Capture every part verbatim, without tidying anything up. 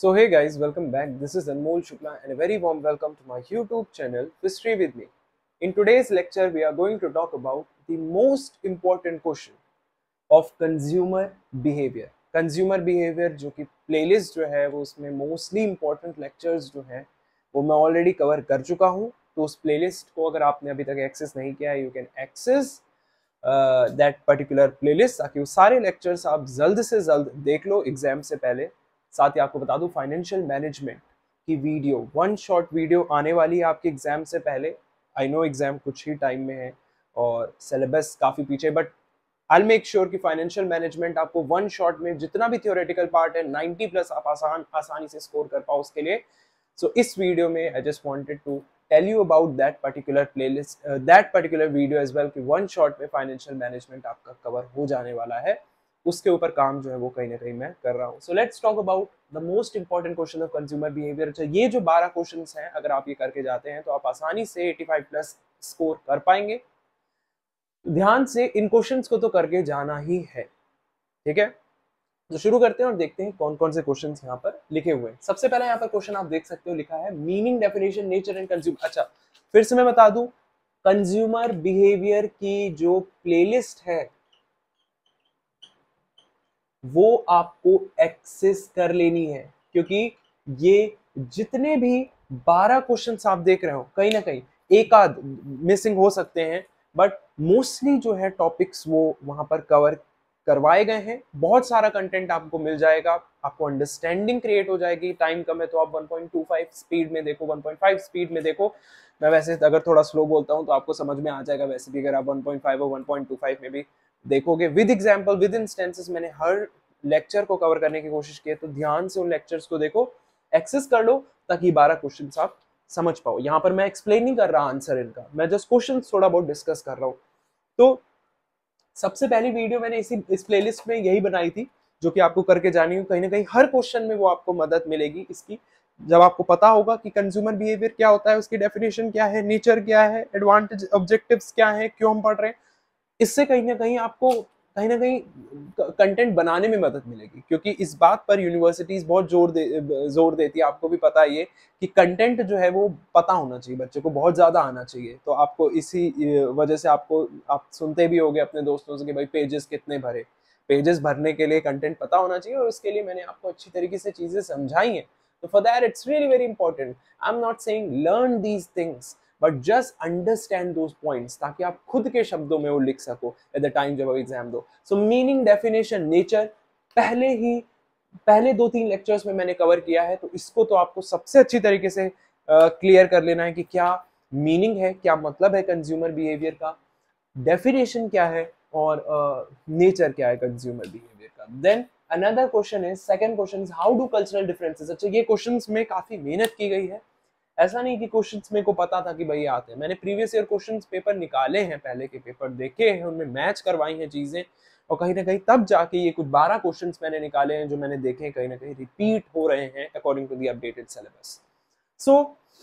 So hey guys, welcome back. This is Anmol Shukla and a very warm welcome to my YouTube channel History with me. In today's lecture, we are going to talk about the most important question of consumer behavior. Consumer behavior जो कि playlist जो है वो उसमें mostly important lectures जो हैं वो मैं already cover कर चुका हूँ. तो उस playlist को अगर आपने अभी तक access नहीं किया है, you can access uh, that particular playlist ताकि वो सारे lectures आप जल्द से जल्द देख लो एग्जाम से पहले. साथ ही आपको बता दूं फाइनेंशियल मैनेजमेंट की वीडियो वन शॉट वीडियो आने वाली है आपके एग्जाम से पहले. आई नो एग्जाम कुछ ही टाइम में है और सिलेबस काफ़ी पीछे, but I will make sure कि फाइनेंशियल मैनेजमेंट आपको वन शॉट में जितना भी थियोरेटिकल पार्ट है नाइंटी प्लस आप आसान आसानी से स्कोर कर पाओ उसके लिए. सो so, इस वीडियो में I just wanted to tell you about that particular playlist that particular video as well कि वन शॉट में फाइनेंशियल मैनेजमेंट आपका कवर हो जाने वाला है. उसके ऊपर काम जो है वो कहीं ना कहीं मैं कर रहा हूँ. So let's talk about the most important question of consumer behaviour. ये जो बारह क्वेश्चंस हैं अगर आप ये करके जाते हैं तो आप आसानी से पचासी प्लस स्कोर कर पाएंगे. ध्यान से इन क्वेश्चंस को तो करके जाना ही है, ठीक है. तो शुरू करते हैं और देखते हैं कौन कौन से क्वेश्चंस यहाँ पर लिखे हुए हैं. सबसे पहले यहाँ पर क्वेश्चन आप देख सकते हो लिखा है meaning, definition, nature and consumer. अच्छा, फिर से मैं बता दूं, कंज्यूमर बिहेवियर की जो प्लेलिस्ट है वो आपको एक्सेस कर लेनी है, क्योंकि ये जितने भी बारह क्वेश्चंस आप देख रहे हो कहीं ना कहीं एक आध मिसिंग हो सकते हैं, बट मोस्टली जो है टॉपिक्स वो वहां पर कवर करवाए गए हैं. बहुत सारा कंटेंट आपको मिल जाएगा, आपको अंडरस्टैंडिंग क्रिएट हो जाएगी. टाइम कम है तो आप one point two five speed में देखो, वन पॉइंट फाइव स्पीड में देखो. मैं वैसे अगर थोड़ा स्लो बोलता हूं तो आपको समझ में आ जाएगा. वैसे भी अगर आप वन पॉइंट फाइव और वन पॉइंट टू फाइव में भी देखोगे विद एग्जांपल विद इंस्टेंसेस, मैंने हर लेक्चर को कवर करने की कोशिश की है. तो ध्यान से उन लेक्चर्स को देखो, एक्सेस कर लो ताकि बारह क्वेश्चंस आप समझ पाओ. यहाँ पर मैं एक्सप्लेन नहीं कर रहा आंसर इनका, मैं जस्ट क्वेश्चंस थोड़ा बहुत डिस्कस कर रहा हूँ. तो सबसे पहली वीडियो मैंने इसी इस प्लेलिस्ट में यही बनाई थी जो कि आपको करके जानी है. कहीं ना कहीं हर क्वेश्चन में वो आपको मदद मिलेगी इसकी, जब आपको पता होगा कि कंज्यूमर बिहेवियर क्या होता है, उसकी डेफिनेशन क्या है, नेचर क्या है, एडवांटेज ऑब्जेक्टिव्स क्या है, क्यों हम पढ़ रहे हैं. इससे कहीं ना कहीं आपको कहीं ना कहीं कंटेंट बनाने में मदद मिलेगी, क्योंकि इस बात पर यूनिवर्सिटीज बहुत जोर दे जोर देती है. आपको भी पता है ये कि कंटेंट जो है वो पता होना चाहिए, बच्चे को बहुत ज्यादा आना चाहिए. तो आपको इसी वजह से आपको आप सुनते भी होगे अपने दोस्तों से कि भाई पेजेस कितने भरे. पेजेस भरने के लिए कंटेंट पता होना चाहिए और उसके लिए मैंने आपको अच्छी तरीके से चीजें समझाई हैं. तो for that it's really very important. I am not saying learn these things, but just understand those points ताकि आप खुद के शब्दों में वो लिख सको एट द टाइम जब आप एग्जाम दो. सो मीनिंग, डेफिनेशन, नेचर पहले ही पहले दो तीन लेक्चर्स में मैंने कवर किया है. तो इसको तो आपको सबसे अच्छी तरीके से क्लियर uh, कर लेना है कि क्या मीनिंग है, क्या मतलब है कंज्यूमर बिहेवियर का, डेफिनेशन क्या है और नेचर uh, क्या है कंज्यूमर बिहेवियर का. देन अनदर क्वेश्चन है, second question is how do cultural differences. अच्छा, ये क्वेश्चंस में काफी मेहनत की गई है. ऐसा नहीं कि क्वेश्चंस मेरे को पता था कि भाई आते हैं. मैंने प्रीवियस ईयर क्वेश्चंस पेपर निकाले हैं, पहले के पेपर देखे हैं, उनमें मैच करवाई हैं चीजें, और कहीं ना कहीं तब जाके ये कुछ बारह क्वेश्चंस मैंने निकाले हैं जो मैंने देखे कहीं ना कहीं रिपीट हो रहे हैं according to the updated syllabus. So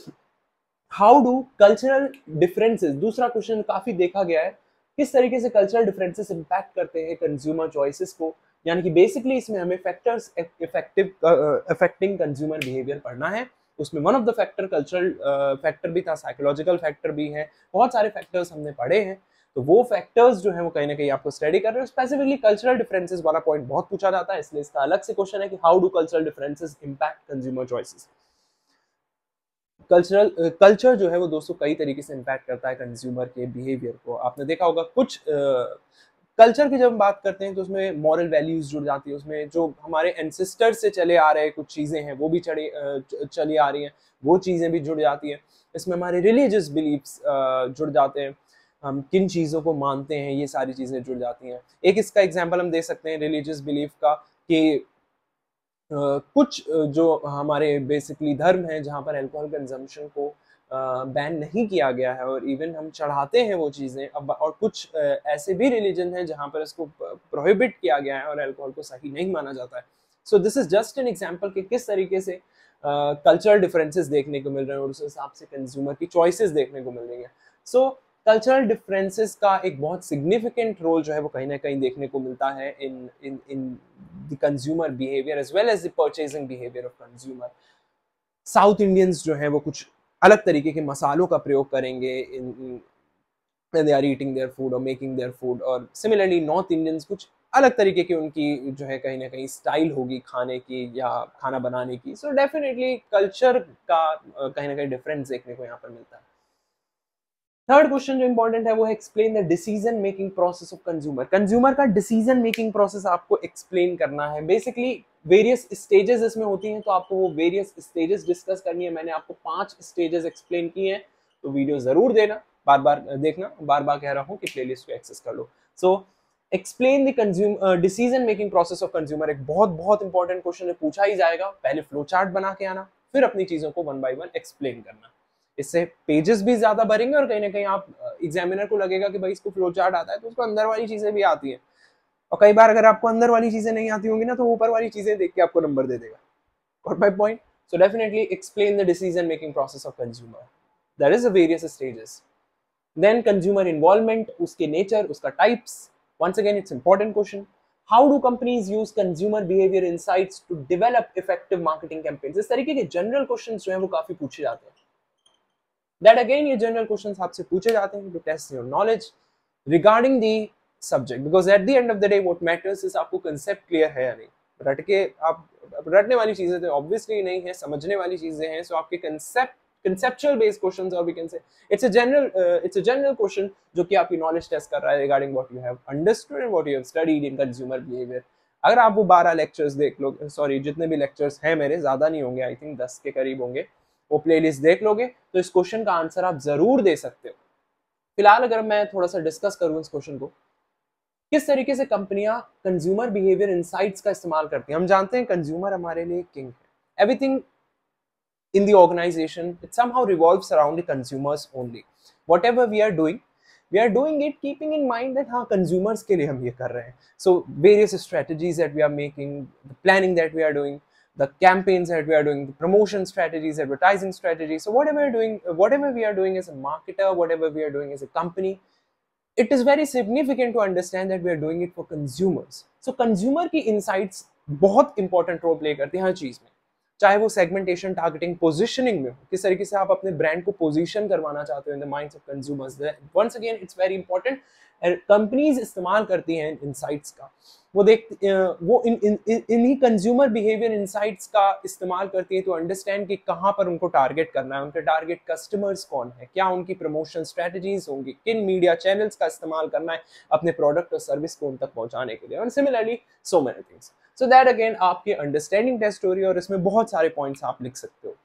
how do cultural differences, दूसरा क्वेश्चन काफी देखा गया है, किस तरीके से कल्चरल डिफरेंसेस इंपैक्ट करते हैं कंज्यूमर चॉइसेस को. यानी कि बेसिकली इसमें हमें factors effective affecting consumer behaviour पढ़ना है. उसमें one of the factor cultural factor भी था, साइकोलॉजिकल फैक्टर भी है, बहुत सारे फैक्टर्स हमने पढ़े हैं. तो वो फैक्टर्स जो है वो कहीं ना कहीं आपको स्टडी कर रहे हो. स्पेसिफिकली कल्चरल डिफरेंसेस वाला पॉइंट बहुत पूछा जाता है, इसलिए इसका अलग से क्वेश्चन है कि how do cultural differences impact consumer choices. Cultural culture जो है वो दोस्तों कई तरीके से इंपैक्ट करता है कंज्यूमर के बिहेवियर को. आपने देखा होगा कुछ कल्चर uh, की जब हम बात करते हैं तो उसमें मॉरल वैल्यूज जुड़ जाती है, उसमें जो हमारे एंसेस्टर से चले आ रहे कुछ चीज़ें हैं वो भी चढ़े चली आ रही हैं, वो चीज़ें भी जुड़ जाती हैं. इसमें हमारे रिलीजियस बिलीफ्स जुड़ जाते हैं, हम किन चीज़ों को मानते हैं, ये सारी चीज़ें जुड़ जाती हैं. एक इसका एग्जाम्पल हम दे सकते हैं रिलीजियस बिलीफ का कि Uh, कुछ जो हमारे बेसिकली धर्म है जहाँ पर अल्कोहल कंजम्पशन को बैन uh, नहीं किया गया है और इवन हम चढ़ाते हैं वो चीज़ें. अब और कुछ uh, ऐसे भी रिलीजन है जहाँ पर इसको प्रोहिबिट किया गया है और अल्कोहल को सही नहीं माना जाता है. So this is just an example कि किस तरीके से कल्चरल uh, डिफरेंसेस देखने को मिल रहे हैं और उस हिसाब से कंज्यूमर की चॉइसेस देखने को मिल रही हैं. सो कल्चरल डिफरेंसेस का एक बहुत सिग्निफिकेंट रोल जो है वो कहीं ना कहीं देखने को मिलता है in in in the consumer behaviour as well as the purchasing behaviour of consumer. South Indians जो है वो कुछ अलग तरीके के मसालों का प्रयोग करेंगे in when they are eating their food or making their food, और similarly नॉर्थ इंडियंस कुछ अलग तरीके की उनकी जो है कहीं ना कहीं स्टाइल होगी खाने की या खाना बनाने की। सो डेफिनेटली कल्चर का कहीं ना कहीं डिफरेंस देखने को यहाँ पर मिलता है। थर्ड क्वेश्चन जो इंपॉर्टेंट है वो है explain the decision making process of consumer. Consumer का डिसीजन मेकिंग प्रोसेस आपको एक्सप्लेन करना है। बेसिकली वेरियस स्टेजेस इसमें होती हैं, तो आपको वो वेरियस स्टेजेस डिस्कस करनी है। मैंने आपको पांच स्टेजेस एक्सप्लेन किए हैं, तो वीडियो जरूर देना, बार बार देखना, बार बार कह रहा हूँ कि प्लेलिस्ट को एक्सेस कर लो। So explain the consumer decision making process of consumer एक बहुत बहुत इंपॉर्टेंट क्वेश्चन है, पूछा ही जाएगा। पहले फ्लो चार्ट बना के आना, फिर अपनी चीजों को वन बाय वन एक्सप्लेन करना। इससे पेजेस भी ज्यादा भरेंगे और कहीं ना कहीं आप एग्जामिनर को लगेगा कि भाई इसको फ्लो चार्ट आता है तो उसको अंदर वाली चीजें भी आती हैं। और कई बार अगर आपको अंदर वाली चीजें नहीं आती होंगी ना, तो ऊपर वाली चीजें देख के आपको नंबर दे देगा। Got my point? So definitely explain the decision making process of consumer. There is a various stages. Then consumer involvement, उसके नेचर, उसका types. Once again it's important question. How do companies use consumer behaviour insights to develop effective marketing campaigns. इस तरीके के general questions जो है वो काफी पूछे जाते हैं। That again ये जनरल क्वेश्चंस आपसे पूछे जाते हैं to test your knowledge regarding the subject, because at the end of the day what matters is आपको कंसेप्ट क्लियर है या नहीं। रट के आप रटने वाली चीजें तो ऑब्वियसली नहीं है, समझने वाली चीजें हैं। सो so आपके कंसेप्ट कंसेप्चुअल बेस्ड क्वेश्चंस, और we can say it's a general it's a general question जो कि आपकी नॉलेज टेस्ट कर रहा है regarding what you have understood and what you have studied in consumer behaviour. अगर आप वो बारह लेक्चर्स देख लो, सॉरी जितने भी लेक्चर्स हैं मेरे, ज्यादा नहीं होंगे, आई थिंक दस के करीब होंगे, वो प्लेलिस्ट देख लोगे तो इस क्वेश्चन का आंसर आप जरूर दे सकते हो। फिलहाल अगर मैं थोड़ा सा डिस्कस करूं इस क्वेश्चन को, किस तरीके से कंपनियां कंज्यूमर बिहेवियर इनसाइट्स का इस्तेमाल करती हैं। हम जानते हैं कंज्यूमर हमारे लिए किंग है। Everything in the organization, it somehow revolves around the consumers only. Whatever we are doing, we are doing it keeping in mind that हाँ consumers के लिए हम ये कर रहे हैं. So various strategies that we are making, the planning that we are doing, the campaigns that we are doing, the promotion strategies, advertising strategies. So whatever we are doing, whatever we are doing as a marketer, whatever we are doing as a company, it is very significant to understand that we are doing it for consumers. So consumer की insights बहुत important role play करती हैं हर चीज में, चाहे वो segmentation, targeting, positioning में हो, किस तरीके से आप अपने ब्रांड को पोजीशन करवाना चाहते हो in the minds of consumers. Once again it's very important. Companies इस्तेमाल करती हैं इनसाइट्स का, वो देख वो इन इन इन्हीं कंज्यूमर बिहेवियर इनसाइट्स का इस्तेमाल करती है टू अंडरस्टैंड कि कहाँ पर उनको टारगेट करना है, उनके टारगेट कस्टमर्स कौन है, क्या उनकी प्रमोशन स्ट्रेटजीज होंगी, किन मीडिया चैनल्स का इस्तेमाल करना है अपने प्रोडक्ट और सर्विस को उन तक पहुंचाने के लिए, और similarly so many things. So that again आपकी अंडरस्टैंडिंग टेस्ट हो रही है और इसमें बहुत सारे पॉइंट्स आप लिख सकते हो।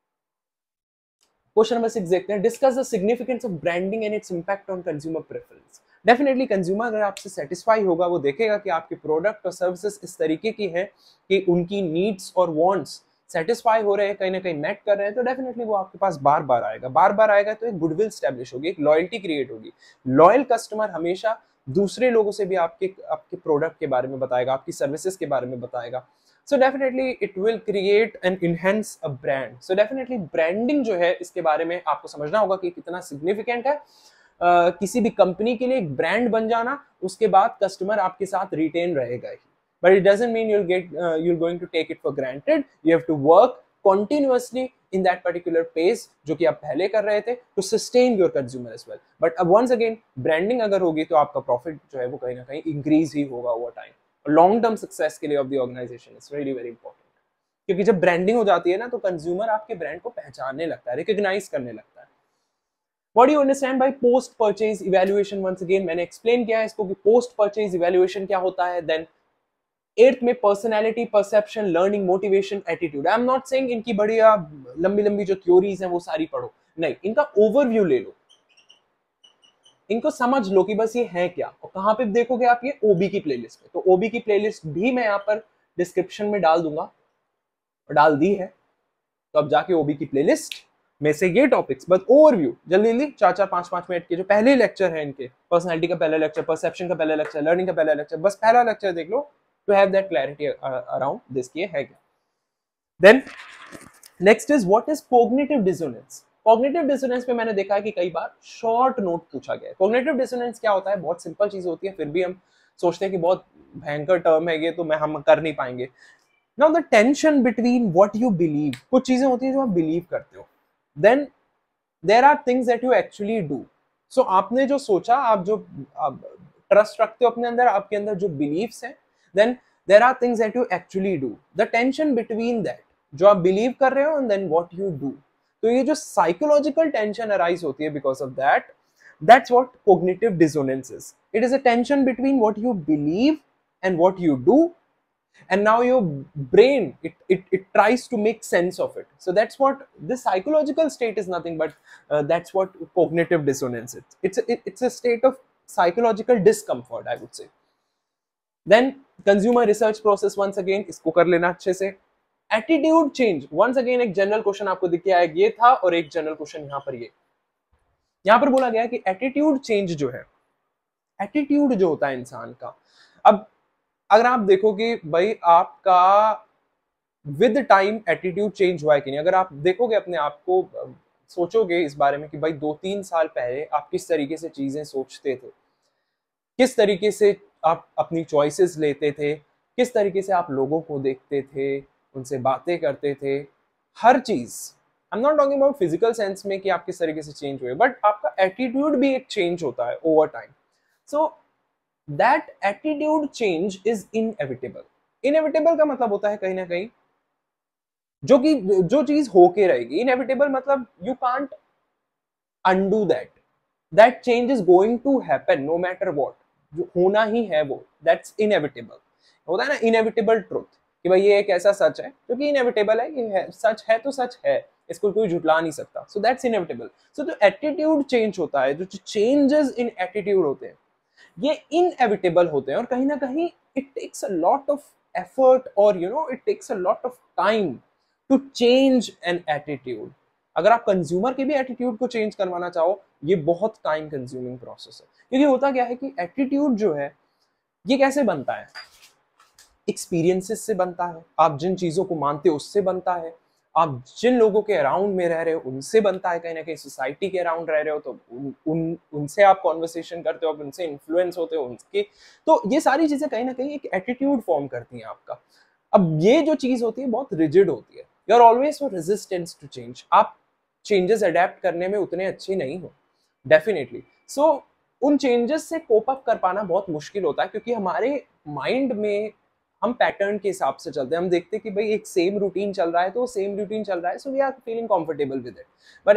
क्वेश्चन नंबर सिक्स देखते हैं, discuss the significance of branding and its impact on consumer preference. Definitely consumer अगर आपसे सेटिस्फाई होगा, वो देखेगा कि आपके प्रोडक्ट और सर्विसेज इस तरीके की है कि उनकी नीड्स और वांट्स सेटिस्फाई हो रहे हैं, कहीं ना कहीं मैट कर रहे हैं, तो डेफिनेटली वो आपके पास बार बार आएगा। बार बार आएगा तो एक गुडविल स्टैब्लिश होगी, एक लॉयल्टी क्रिएट होगी। लॉयल कस्टमर हमेशा दूसरे लोगों से भी आपके आपके प्रोडक्ट के बारे में बताएगा, आपकी सर्विसेज के बारे में बताएगा। So definitely it will create and enhance a brand. So definitely branding जो है, इसके बारे में आपको समझना होगा कि कितना significant है। uh, किसी भी कंपनी के लिए एक ब्रांड बन जाना, उसके बाद कस्टमर आपके साथ रिटेन रहेगा ही, but it doesn't mean you'll get uh, you're going to take it for granted. You have to work continuously in that particular pace जो कि आप पहले कर रहे थे, to sustain your consumer as well. But uh, once again branding अगर होगी तो आपका प्रॉफिट जो है वो कहीं ना कहीं इंक्रीज ही होगा over time. Long term success के लिए of the organization is very very important, क्योंकि जब ब्रांडिंग हो जाती है ना, तो कंज्यूमर आपके ब्रांड को पहचानने लगता है, रिकॉग्नाइज करने लगता है। What do you understand by post purchase evaluation? Once again मैंने एक्सप्लेन किया है इसको कि पोस्ट परचेज इवैल्यूएशन क्या होता है। देन एट्थ में personality, perception, learning, motivation, attitude. I am not saying इनकी बढ़िया लंबी लंबी जो थ्योरीज हैं वो सारी पढ़ो, नहीं, इनका ओवरव्यू ले लो, इनको समझ लो कि बस ये है क्या। और कहाँ पे देखोगे आप? ये ओबी की प्लेलिस्ट पे। तो ओबी की प्लेलिस्ट भी मैं यहाँ पर डिस्क्रिप्शन में डाल दूंगा, और डाल दी है, तो अब जाके ओबी की प्लेलिस्ट में से ये टॉपिक्स, बस ओवरव्यू जल्दी जल्दी चार चार पांच पांच मिनट के जो पहले लेक्चर है इनके, पर्सनैलिटी का पहला लेक्चर, परसेप्शन का पहला लेक्चर, लर्निंग का पहला लेक्चर, बस पहला लेक्चर देख लो to have that clarity around this, ये है क्या। Then next is what is cognitive dissonance. Cognitive dissonance पे मैंने देखा है कि कई बार शॉर्ट नोट पूछा गया है। कॉग्निटिव डिसोनेंस क्या होता है, बहुत सिंपल चीज होती है, फिर भी हम सोचते हैं कि बहुत भयंकर टर्म है ये, तो मैं हम कर नहीं पाएंगे। Now the tension between what you believe, कुछ चीजें होती हैं जो आप बिलीव करते हो, then there are things that you actually do. So आपने जो सोचा, आप जो ट्रस्ट रखते हो अपने अंदर, आपके अंदर जो बिलीव्स हैं, then there are things that you actually do. The tension between that, जो आप बिलीव कर रहे हो, and then what you do. तो ये जो साइकोलॉजिकल टेंशन अराइज होती है because of that, that's what cognitive dissonance is. It is a tension between what you believe and what you do, and now your brain it, it it tries to make sense of it. So that's what this psychological state is, nothing but uh, that's what cognitive dissonance is. It's a, it, it's a state of psychological discomfort, I would say. Then consumer research process, once again इसको कर लेना अच्छे से। Attitude change, once again एक general question आपको दिख गया है, ये था, और एक जनरल क्वेश्चन यहाँ पर, ये यहाँ पर बोला गया कि एटीट्यूड चेंज जो है, एटीट्यूड जो होता है इंसान का, अब अगर आप देखोगे भाई आपका विद टाइम एटीट्यूड चेंज हुआ है कि नहीं, अगर आप देखोगे अपने आप को, सोचोगे इस बारे में कि भाई दो तीन साल पहले आप किस तरीके से चीजें सोचते थे, किस तरीके से आप अपनी चॉइसेस लेते थे, किस तरीके से आप लोगों को देखते थे, उनसे बातें करते थे, हर चीज। I am not talking about physical sense में कि आप किस तरीके से चेंज हुए, बट आपका एटीट्यूड भी एक चेंज होता है over time. So that attitude change is inevitable. Inevitable का मतलब होता है कहीं ना कहीं जो कि जो चीज होके रहेगी। Inevitable मतलब you can't undo that. That change is going to happen no matter what. जो होना ही है वो, that's inevitable. होता है ना inevitable truth कि भाई ये एक ऐसा सच है जो कि inevitable है, ये है, सच है तो सच है, इसको कोई झुटला नहीं सकता। So that's inevitable. So जो attitude change होता है, जो changes in attitude होते हैं, ये इनएविटेबल होते हैं, और कहीं ना कहीं it takes a lot of effort, और you know it takes a lot of time to change an attitude. अगर आप कंज्यूमर के भी एटीट्यूड को चेंज करवाना चाहो, ये बहुत टाइम कंज्यूमिंग प्रोसेस है। क्योंकि होता क्या है कि एटीट्यूड जो है ये कैसे बनता है, एक्सपीरियंसेस से बनता है, आप जिन चीजों को मानते हो उससे बनता है, आप जिन लोगों के अराउंड में रह रहे हो उनसे बनता है, कहीं ना कहीं सोसाइटी के अराउंड रह रहे हो तो उन, उन उनसे आप कॉन्वर्सेशन करते हो, आप उनसे इन्फ्लुएंस होते हो उनके, तो ये सारी चीजें कहीं ना कहीं एक एटीट्यूड फॉर्म करती हैं आपका। अब ये जो चीज होती है बहुत रिजिड होती है, you are always for resistance to change, आप चेंजेस अडेप्ट करने में उतने अच्छे नहीं हो डेफिनेटली। सो so, उन चेंजेस से कोप अप कर पाना बहुत मुश्किल होता है, क्योंकि हमारे माइंड में हम पैटर्न के हिसाब से चलते हैं, हम देखते हैं कि भाई एक सेम रूटीन चल रहा है तो सेम रूटीन चल रहा है, so we are feeling comfortable with it.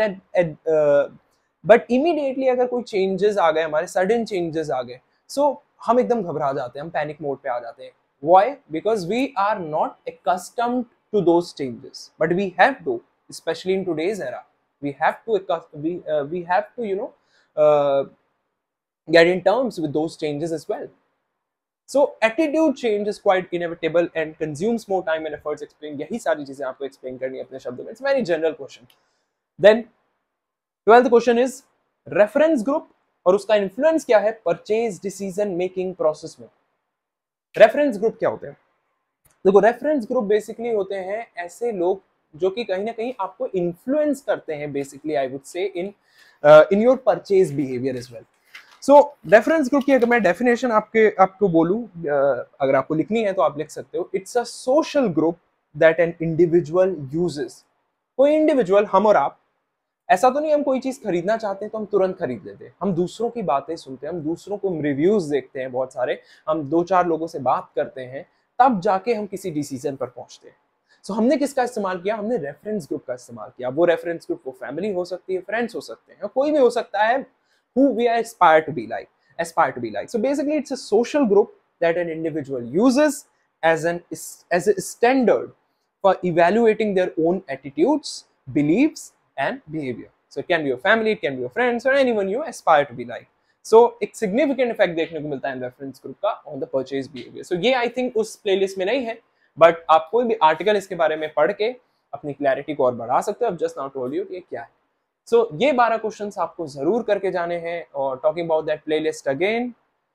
But but immediately अगर कोई चेंजेस आ गए, हमारे सडन चेंजेस आ गए, सो so, हम एकदम घबरा जाते हैं, हम पैनिक मोड पे आ जाते हैं। Why? Because we are not accustomed to those changes, but we have to, especially in today's era, we have to we uh, we have to you know uh, get in terms with those changes as well. So attitude change is quite inevitable and consumes more time and efforts. Explain, यही सारी चीजें आपको explain करनी है अपने शब्दों में। It's very general question. Then twelfth question is reference group, और उसका इन्फ्लुएंस क्या है परचेज डिसीजन मेकिंग प्रोसेस में। रेफरेंस ग्रुप क्या होते हैं? देखो, रेफरेंस ग्रुप बेसिकली होते हैं ऐसे लोग जो कि कहीं ना कहीं आपको इन्फ्लुएंस करते हैं, basically I would say in in your purchase behaviour as well. So reference group की अगर मैं डेफिनेशन आपके आपको बोलूं, uh, अगर आपको लिखनी है तो आप लिख सकते हो, it's a social group that an individual uses. कोई इंडिविजुअल, हम और आप, ऐसा तो नहीं हम कोई चीज खरीदना चाहते हैं तो हम तुरंत खरीद लेते हैं, हम दूसरों की बातें सुनते हैं, हम दूसरों को रिव्यूज देखते हैं बहुत सारे, हम दो चार लोगों से बात करते हैं, तब जाके हम किसी डिसीजन पर पहुंचते हैं। सो so, हमने किसका इस्तेमाल किया? हमने रेफरेंस ग्रुप का इस्तेमाल किया। वो रेफरेंस ग्रुप वो फैमिली हो सकती है, फ्रेंड्स हो सकते हैं, कोई भी हो सकता है, who we aspire to be like aspire to be like so basically it's a social group that an individual uses as an as a standard for evaluating their own attitudes, beliefs and behavior. So it can be your family, it can be your friends, or anyone you aspire to be like. So एक significant effect देखने को मिलता है reference group का on the purchase behavior. So ये I think उस playlist में नहीं है, but आप कोई भी article इसके बारे में पढ़ के अपनी clarity को और बढ़ा सकते हो। I've just now told you कि ये क्या है। सो so, ये बारह क्वेश्चंस आपको जरूर करके जाने हैं। और talking about that playlist again,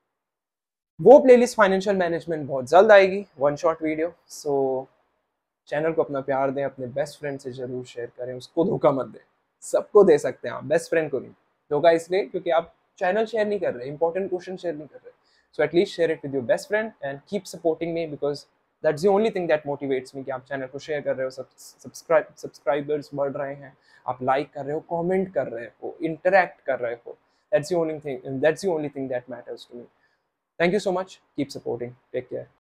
वो प्लेलिस्ट फाइनेंशियल मैनेजमेंट बहुत जल्द आएगी, one shot video. So channel को अपना प्यार दें, अपने बेस्ट फ्रेंड से जरूर शेयर करें, उसको धोखा मत दें। सबको दे सकते हैं आप, बेस्ट फ्रेंड को नहीं। धोखा इसलिए क्योंकि आप चैनल शेयर नहीं कर रहे, इंपॉर्टेंट क्वेश्चन शेयर नहीं कर रहे। So at least share it with your best friend and keep supporting me, because that's the only thing that motivates me कि आप चैनल को शेयर कर रहे हो, सब्सक्राइब सब्सक्राइबर्स बढ़ रहे हैं, आप लाइक कर रहे हो, कमेंट कर रहे हो, इंटरैक्ट कर रहे हो। That's the only thing that's the only thing that matters to me. Thank you so much, keep supporting, take care.